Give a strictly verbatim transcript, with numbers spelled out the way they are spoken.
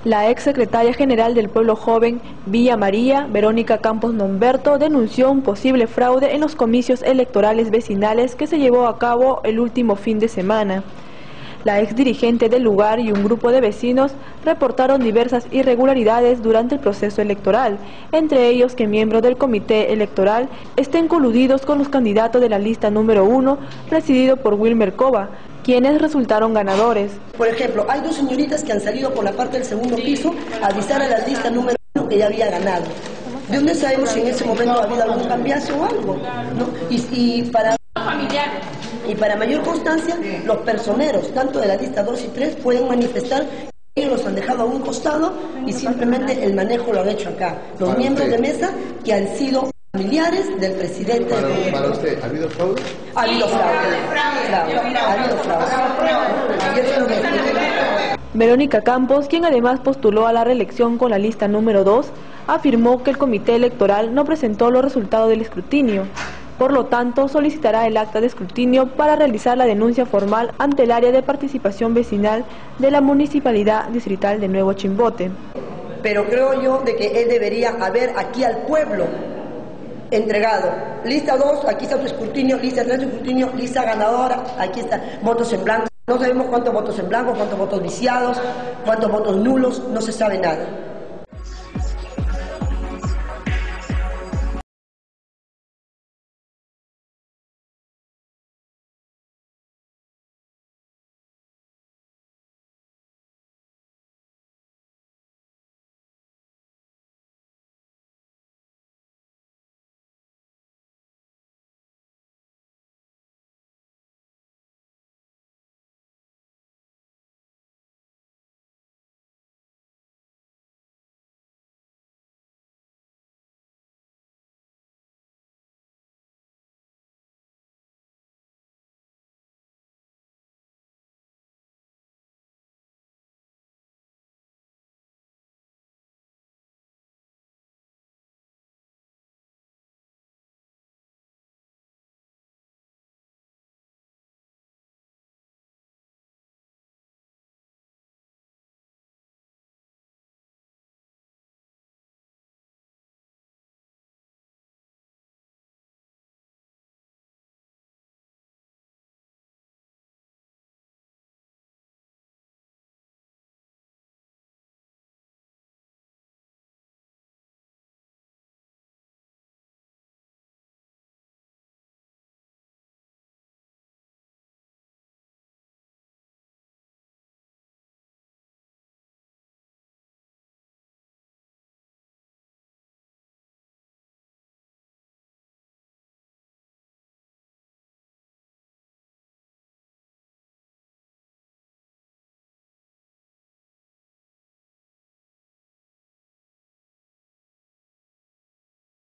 La ex secretaria general del Pueblo Joven, Villa María, Verónica Campos Nomberto, denunció un posible fraude en los comicios electorales vecinales que se llevó a cabo el último fin de semana. La ex dirigente del lugar y un grupo de vecinos reportaron diversas irregularidades durante el proceso electoral, entre ellos que miembros del comité electoral estén coludidos con los candidatos de la lista número uno, presidido por Wilmer Cova, quienes resultaron ganadores. Por ejemplo, hay dos señoritas que han salido por la parte del segundo piso a avisar a la lista número uno que ya había ganado. ¿De dónde sabemos si en ese momento ha habido algún cambiazo o algo? ¿No? Y, y para... Y para mayor constancia, los personeros, tanto de la lista dos y tres, pueden manifestar que ellos los han dejado a un costado y simplemente el manejo lo han hecho acá. Los para miembros usted. de mesa que han sido familiares del presidente. Para, del para usted, ¿ha habido fraude? Ha habido fraude. fraude. Ha habido fraude. Y eso es lo que... Verónica Campos, quien además postuló a la reelección con la lista número dos, afirmó que el comité electoral no presentó los resultados del escrutinio. Por lo tanto, solicitará el acta de escrutinio para realizar la denuncia formal ante el área de participación vecinal de la Municipalidad Distrital de Nuevo Chimbote. Pero creo yo de que él debería haber aquí al pueblo entregado. Lista dos, aquí está tu escrutinio, lista tres, escrutinio, lista ganadora, aquí está, votos en blanco. No sabemos cuántos votos en blanco, cuántos votos viciados, cuántos votos nulos, no se sabe nada.